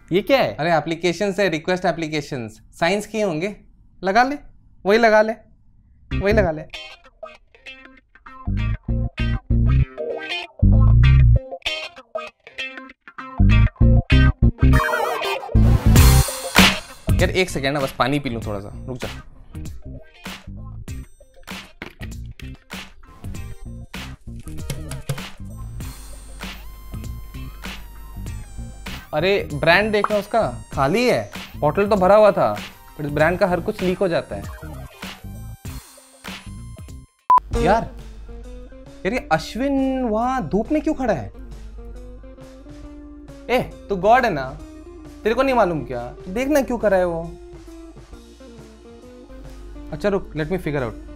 ये क्या है? अरे एप्लीकेशन है, रिक्वेस्ट एप्लीकेशन साइंस के होंगे। लगा ले, वही लगा ले, वही लगा ले। यार एक सेकेंड ना, बस पानी पी लूं थोड़ा सा, रुक जा। अरे ब्रांड देखना, उसका खाली है, बॉटल तो भरा हुआ था, पर इस ब्रांड का हर कुछ लीक हो जाता है। यार ये अश्विन वहां धूप में क्यों खड़ा है? ए तू गॉड है ना, तेरे को नहीं मालूम क्या? देखना क्यों कर रहा है वो। अच्छा रुक, लेट मी फिगर आउट।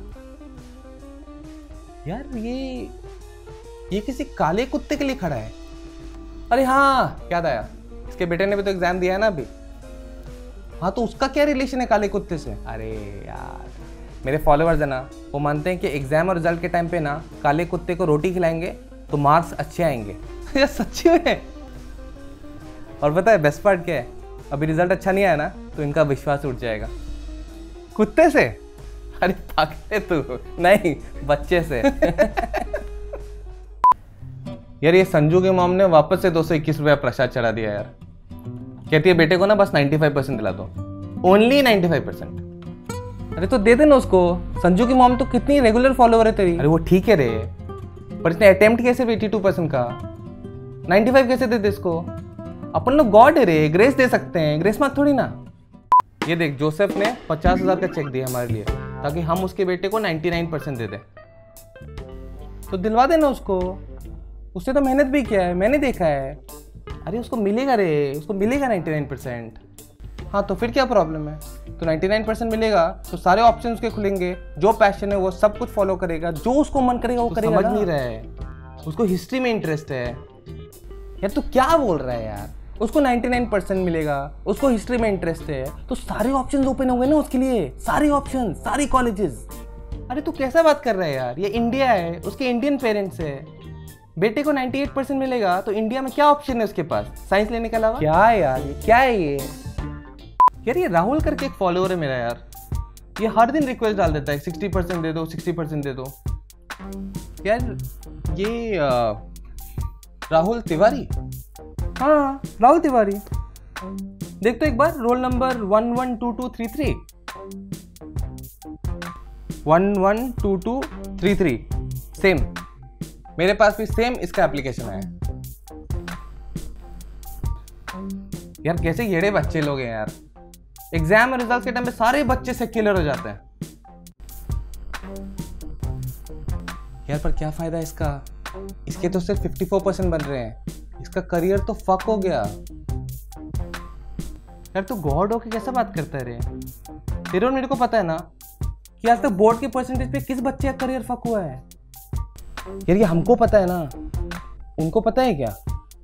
यार ये किसी काले कुत्ते के लिए खड़ा है। अरे हाँ याद आया, इसके बेटे ने भी तो एग्जाम दिया है ना अभी। हाँ तो उसका क्या रिलेशन है काले कुत्ते से? अरे यार मेरे फॉलोअर्स है ना, वो मानते हैं कि एग्जाम और रिजल्ट के टाइम पे ना काले कुत्ते को रोटी खिलाएंगे तो मार्क्स अच्छे आएंगे। यार सच्ची में। और पता है बेस्ट पार्ट क्या है? अभी रिजल्ट अच्छा नहीं आया ना तो इनका विश्वास उठ जाएगा। कुत्ते से? अरे पागल तू, नहीं बच्चे से। यार ये संजू के मॉम ने वापस से 221 रुपया प्रसाद चढ़ा दिया यार। कहती है बेटे को ना बस 95% दिला दो, ओनली 95%। अरे तो दे देना उसको, संजू की मॉम तो कितनी रेगुलर फॉलोअर है तेरी। अरे वो ठीक है रे, पर इसने अटेम्प्ट कैसे 82% का, 95 कैसे दे दे इसको? अपन लोग गॉड है रे, ग्रेस दे सकते हैं, ग्रेस मार्क थोड़ी ना। ये देख जोसेफ ने 50,000 का चेक दिया हमारे लिए ताकि हम उसके बेटे को 99% दे दें। तो दिलवा देना उसको, उसने तो मेहनत भी किया है, मैंने देखा है। अरे उसको मिलेगा रे, उसको मिलेगा 99%। हाँ तो फिर क्या प्रॉब्लम है? तो 99% मिलेगा तो सारे ऑप्शन उसके खुलेंगे, जो पैशन है वो सब कुछ फॉलो करेगा, जो उसको मन करेगा वो करेगा। समझ नहीं रहा है, उसको हिस्ट्री में इंटरेस्ट है। यार तू क्या बोल रहा है यार? उसको 99% मिलेगा, उसको हिस्ट्री में इंटरेस्ट है, तो सारे ऑप्शंस ओपन हो गए ना उसके लिए, सारे ऑप्शन, सारी कॉलेजेस। अरे तू कैसा बात कर रहा है यार? ये इंडिया है, उसके इंडियन पेरेंट्स है। बेटे को 98% मिलेगा तो इंडिया में क्या ऑप्शन है उसके पास साइंस लेने के अलावा? क्या यार ये क्या है ये? यार ये राहुल करके एक फॉलोअर है मेरा यार, ये हर दिन रिक्वेस्ट डाल देता है 60% दे दो, 60% दे दो। यार ये राहुल तिवारी, हाँ राहुल तिवारी, देख तो एक बार, रोल नंबर 112233, 112233 सेम, मेरे पास भी सेम इसका एप्लीकेशन है। यार कैसे येड़े बच्चे लोग हैं यार, एग्जाम और रिजल्ट के टाइम पे सारे बच्चे सेक्युलर हो जाते हैं। यार पर क्या फायदा इसका, इसके तो सिर्फ 54% बन रहे हैं, इसका करियर तो फक हो गया। यार तू गॉड होके कैसा बात करता है रे? तेरे और मेरे को पता है ना कि आज तक बोर्ड के परसेंटेज पे किस बच्चे का करियर फक हुआ है। यार ये हमको पता है ना, उनको पता है क्या?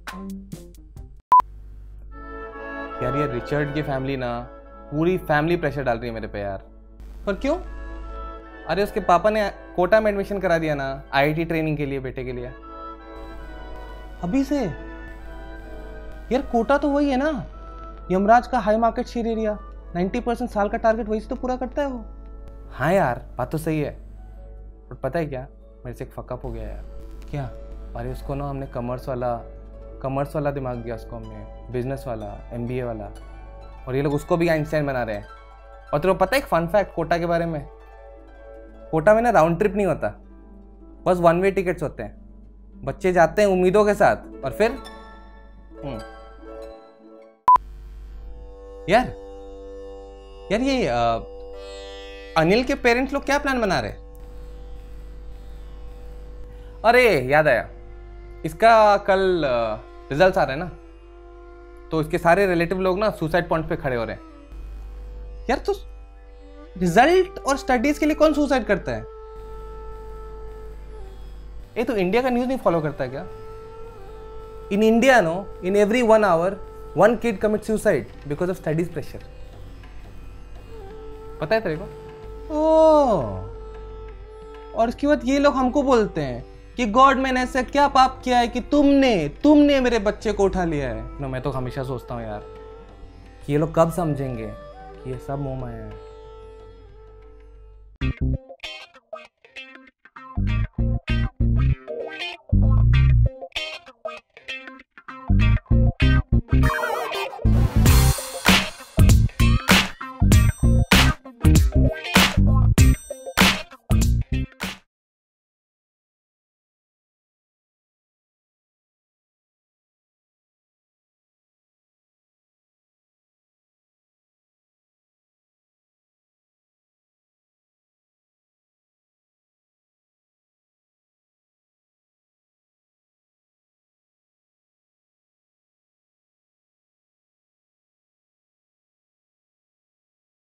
यार ये रिचर्ड की फैमिली ना, पूरी फैमिली प्रेशर डाल रही है मेरे पे यार। पर क्यों? अरे उसके पापा ने कोटा में एडमिशन करा दिया ना आईआईटी ट्रेनिंग के लिए, बेटे के लिए अभी से। यार कोटा तो वही है ना यमराज का हाई मार्केट शेयर एरिया, 90% साल का टारगेट वही से तो पूरा करता है वो। हाँ यार बात तो सही है, पर पता है क्या, मेरे से एक फकअप हो गया यार। क्या? अरे उसको ना हमने कॉमर्स वाला दिमाग दिया उसको हमने, बिजनेस वाला, एमबीए वाला, और ये लोग उसको भी आइंस्टाइन बना रहे हैं। और तेरे को पता है एक फन फैक्ट कोटा के बारे में? कोटा में ना राउंड ट्रिप नहीं होता, बस वन वे टिकट्स होते हैं। बच्चे जाते हैं उम्मीदों के साथ और फिर यार ये अनिल के पेरेंट्स लोग क्या प्लान बना रहे? अरे याद आया, इसका कल रिजल्ट्स आ रहे हैं ना, तो इसके सारे रिलेटिव लोग ना सुसाइड पॉइंट पे खड़े हो रहे हैं। यार तो रिजल्ट और स्टडीज के लिए कौन सुसाइड करता है? ये तो इंडिया का न्यूज नहीं फॉलो करता है क्या? In India no, in every 1 hour 1 kid commits suicide because of studies pressure. पता है तेरे को? ओह, और इसके बाद ये लोग हमको बोलते हैं कि गॉड मैंने ऐसा क्या पाप किया है कि तुमने मेरे बच्चे को उठा लिया है। मैं तो हमेशा सोचता हूँ यार कि ये लोग कब समझेंगे कि ये सब मोह माया है।